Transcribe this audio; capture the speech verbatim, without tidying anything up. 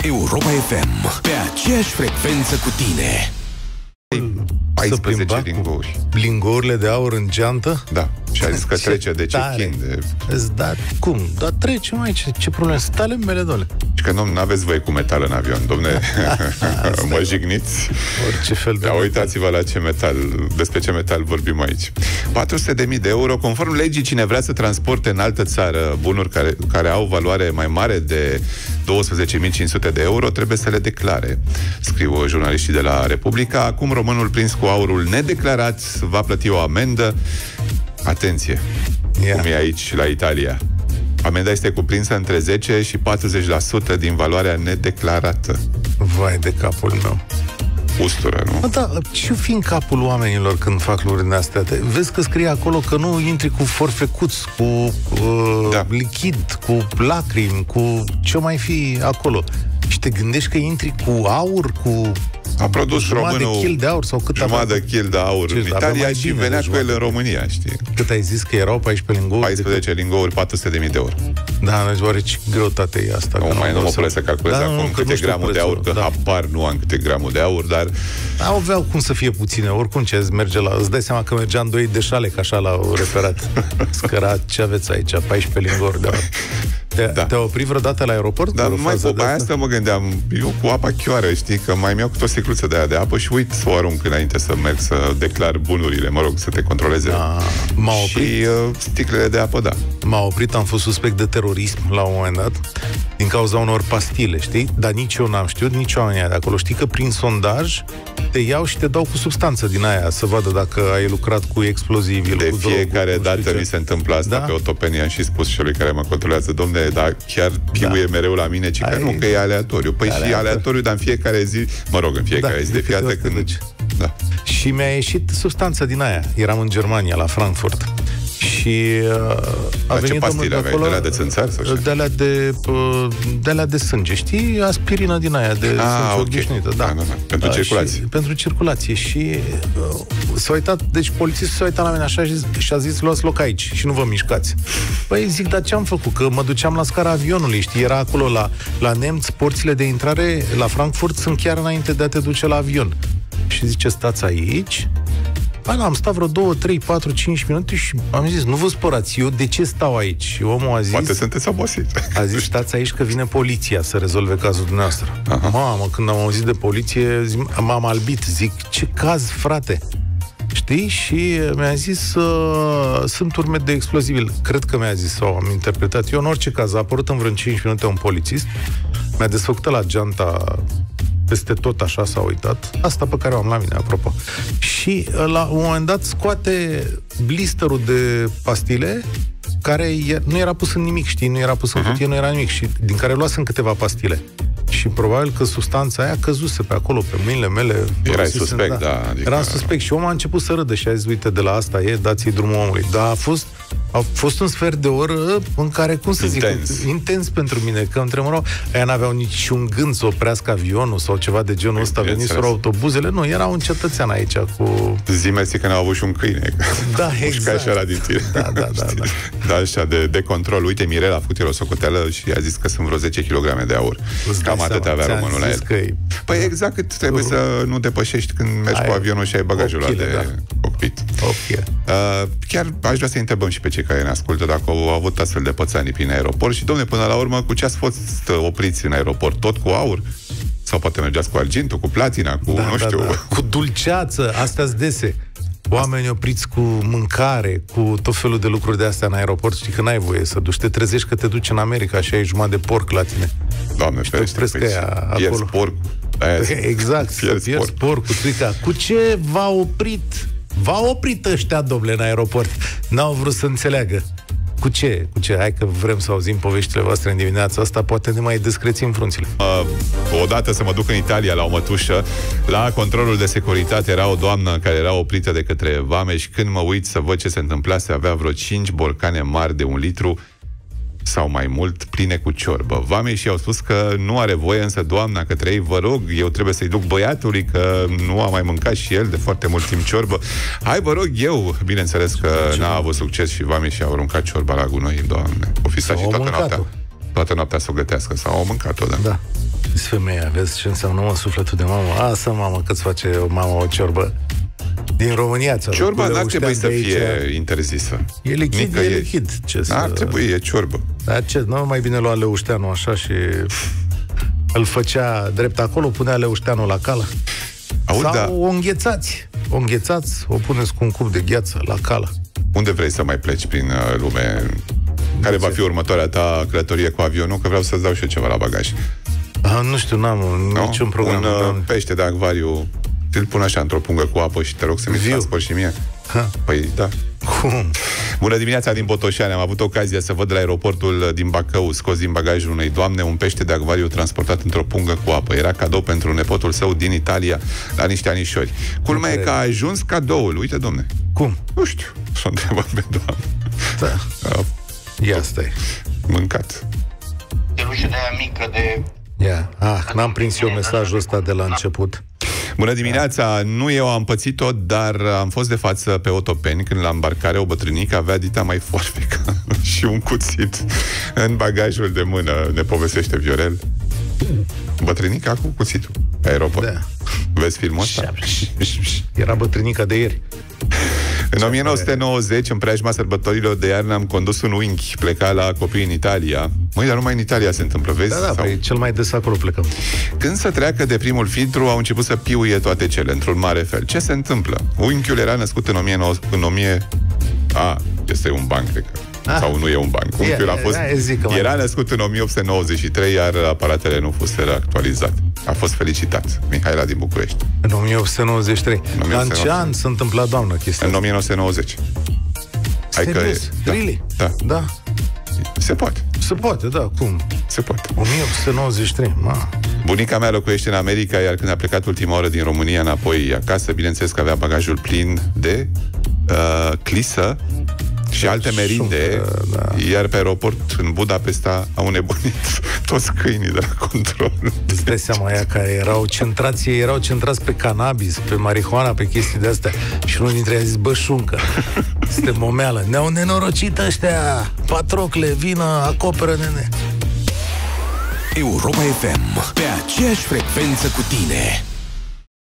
Europa F M, pe aceeași frecvență cu tine. paisprezece lingouri. Lingourile de aur în geantă? Da. Și a zis că Ce trece de tare. check-in. De... Da, cum? Dar trece, mai ce, ce probleme? Stale mele, doamne. Și că nu aveți voie cu metal în avion, domne. Mă jigniți. Orice fel de da, uitați-vă la ce metal, despre ce metal vorbim aici. patru sute de mii de euro, conform legii, cine vrea să transporte în altă țară bunuri care, care au valoare mai mare de douăsprezece mii cinci sute de euro, trebuie să le declare, scriu jurnaliștii de la Republica. Acum românul prins cu aurul nedeclarat va plăti o amendă. Atenție, yeah. cum e aici la Italia. Amenda este cuprinsă între zece și patruzeci la sută din valoarea nedeclarată. Vai de capul meu. Ustură, nu? Bă, da, ce-o fi în capul oamenilor când fac lucrurile astea? Vezi că scrie acolo că nu intri cu forfecuți, cu uh, da. lichid, cu lacrimi, cu ce mai fi acolo. Și te gândești că intri cu aur, cu a produs jumătate românul de kil de aur sau cât jumătate de kil de aur ce, în Italia și bine, venea cu el în România, știi? Cât ai zis că erau paisprezece lingouri? paisprezece lingouri, patru sute de mii de euro. Da, nu oare ce greutate e asta? Nu, mai nu mă pune să calculez da, acum nu, câte gramuri de aur, că da. habar nu am câte gramuri de aur, dar... Aveau cum să fie puține, oricum ce merge la... Îți dai seama că mergeam doi de șale, ca așa la referat. Scăra, ce aveți aici? paisprezece lingouri de aur. Te, da. Te-a oprit vreodată la aeroport? Da, mai cu aia asta mă gândeam. Eu cu apa chioară, știi, că mai mi-au câte o sticluță de aia de apă și uit să o arunc înainte să merg să declar bunurile, mă rog, să te controleze. Da. M-a oprit. Și uh, sticlele de apă, da. M-a oprit, am fost suspect de terorism la un moment dat, din cauza unor pastile, știi? Dar nici eu n-am știut, nici oamenii de acolo. Știi că prin sondaj te iau și te dau cu substanță din aia, să vadă dacă ai lucrat cu explozivi. De cu fiecare drogul, dată mi se întâmplă asta, da? Pe Otopenia și spus celui care mă controlează, domne, dar chiar piuie da. mereu la mine, ci că ai... nu, că e aleatoriu. Păi aleatoriu. Și aleatoriu, dar în fiecare zi, mă rog, în fiecare da, zi, de fiecare când... Da. Și mi-a ieșit substanță din aia. Eram în Germania, la Frankfurt. Și uh, a ce pastile aveai? De alea de țânțari? Sau de alea de, uh, de alea de sânge, știi? Aspirină din aia de ah, sânge okay. obișnuită. Da. Da, da, da. Pentru da, circulație. Și, pentru circulație. Și uh, s-a uitat, deci polițistul s-a uitat la mine așa și, și a zis, luați loc aici și nu vă mișcați. Păi zic, dar ce am făcut? Că mă duceam la scara avionului, știi? Era acolo la, la nemți, porțile de intrare la Frankfurt sunt chiar înainte de a te duce la avion. Și zice, stați aici. Ba, am stat vreo două, trei, patru, cinci minute și am zis, nu vă spărați, eu de ce stau aici? Și omul a zis... Poate sunteți obosiți. A zis, stați aici că vine poliția să rezolve cazul dumneavoastră. Aha. Mamă, când am auzit de poliție, zic, m-am albit, zic, ce caz, frate? Știi? Și mi-a zis, uh, sunt urme de explozibil. Cred că mi-a zis, sau am interpretat eu, în orice caz, a apărut în vreo cinci minute un polițist, mi-a desfăcut la geanta peste tot, așa s-a uitat. Asta pe care o am la mine, apropo. Și la un moment dat scoate blisterul de pastile care nu era pus în nimic, știi? Nu era pus în cutie, uh-huh. nu era nimic. Și din care luasem câteva pastile. Și probabil că substanța aia căzuse pe acolo, pe mâinile mele. Erai suspect, da. da adică... Eram suspect și omul a început să râdă și a zis, uite, de la asta e, dați-i drumul omului. Dar a fost, a fost un sfert de oră în care, cum să intens. zic, intens pentru mine, că îmi tremurau. Aia n-aveau niciun gând să oprească avionul sau ceva de genul ăsta, veniseră autobuzele. Nu, era un cetățean aici cu... Zi mersi că n-au avut și un câine. Da, exact. Și ăla din tine. Da, da, da. da. Da, așa, de, de control. Uite, Mirela a făcut el o socoteală și a zis că sunt vreo zece kilograme de aur. Cam atât avea românul la el. E... Păi da. exact cât trebuie să nu depășești când mergi ai cu avionul și ai bagajul ăla de da. cockpit. Okay. Uh, chiar aș vrea să întrebăm și pe cei care ne ascultă dacă au avut astfel de pățanii prin aeroport și, domne, până la urmă, cu ce ați fost opriți în aeroport? Tot cu aur? Sau poate mergeați cu argintul, cu platina, cu, da, nu da, știu... Da. Cu dulceață, astea-s dese. Oameni opriți cu mâncare, cu tot felul de lucruri de astea în aeroport. Știi că n-ai voie să duci. Te trezești că te duci în America și ai jumătate de porc la tine. Doamne, ferește, pierzi porc. Exact, pierzi, pierzi porcul. Strica. Cu ce v-a oprit? V-a oprit ăștia, domnule, în aeroport. N-au vrut să înțeleagă. Cu ce? Cu ce? Hai că vrem să auzim poveștile voastre în dimineața asta, poate ne mai descrețim frunțile. Uh, odată să mă duc în Italia la o mătușă, la controlul de securitate era o doamnă care era oprită de către vame și când mă uit să văd ce se întâmplase, avea vreo cinci borcane mari de un litru sau mai mult, pline cu ciorbă. Vamei și au spus că nu are voie, însă doamna către ei, vă rog, eu trebuie să-i duc băiatului, că nu a mai mâncat și el de foarte mult timp ciorbă. Hai, vă rog eu. Bineînțeles că n-a avut succes și vamei și au aruncat ciorba la gunoi, doamne. O fi stat și toată noaptea. Toată noaptea să o gătească, sau au mâncat-o, da. Da. Femeia, vezi ce înseamnă, mă, sufletul de mamă? Asta, mamă, că-ți face o mamă o ciorbă. Din România ți-a Ciorba n-ar trebui să fie interzisă. E lichid, Nicăieri. E lichid. Ce n-ar să... trebui, e ciorbă. Dar ce, nu mai bine lua Leușteanu așa și îl făcea drept acolo, punea Leușteanu la cală. Auzi, sau da. o înghețați. O înghețați, o puneți cu un cup de gheață la cală. Unde vrei să mai pleci prin uh, lume? Care va fi următoarea ta călătorie cu avionul? Că vreau să-ți dau și eu ceva la bagaj. Ah, nu știu, n-am no? niciun program. Un uh, pește de acvariu, îl pun așa într-o pungă cu apă și te rog să mi transport și mie. Ha. Păi, da. Cum? Bună dimineața din Botoșani. Am avut ocazia să văd la aeroportul din Bacău, scos din bagajul unei doamne, un pește de acvariu transportat într-o pungă cu apă. Era cadou pentru nepotul său din Italia la niște anișori. Culmea e că a ajuns cadoul. Uite, domne. Cum? Nu știu. S-o întrebat pe doamnă. Da. A, Ia stai. Mâncat. Stelușă de aia mică de... Ia. Ah, n-am prins eu mesajul ăsta de la început. Bună dimineața, nu eu am pățit-o, dar am fost de față pe Otopeni când la îmbarcare o bătrânică avea dita mai foarfecă și un cuțit în bagajul de mână, ne povestește Viorel. Bătrânica cu cuțitul pe aeroport. Da. Vezi filmul ăsta? Era bătrânica de ieri. În o mie nouă sute nouăzeci, în preajma sărbătorilor de iarnă, am condus un unchi, pleca la copii în Italia. Măi, dar numai în Italia se întâmplă, vezi? Da, da, Sau... păi cel mai des acolo plecăm. Când să treacă de primul filtru, au început să piuie toate cele, într-un mare fel. Ce se întâmplă? Unchiul era născut în o mie nouă sute... În o mie... A, este un banc, cred că. Ah. Sau nu e un banc. Unchiul a fost... Era născut în o mie opt sute nouăzeci și trei, iar aparatele nu fuseră actualizate. A fost felicitat. Mihaela din București. În o mie opt sute nouăzeci și trei. În ce an s-a întâmplat, doamnă, chestia? În o mie nouă sute nouăzeci. Serios? Da. Really? Da. Da. Se poate. Se poate, da, cum? Se poate. o mie opt sute nouăzeci și trei, ma. Bunica mea locuiește în America, iar când a plecat ultima oră din România înapoi acasă, bineînțeles că avea bagajul plin de uh, clisă și alte merinde, da. Iar pe aeroport în Budapesta au nebunit toți câinii de la control. Îți dai seama, aia care erau centrați, erau centrați pe cannabis, pe marihuana, pe chestii de astea. Și unul dintre ei a zis, bă, șuncă, suntem o meală. Ne-au nenorocit ăștia, Patrocle, vină, acoperă, nene. Europa F M, pe aceeași frecvență cu tine.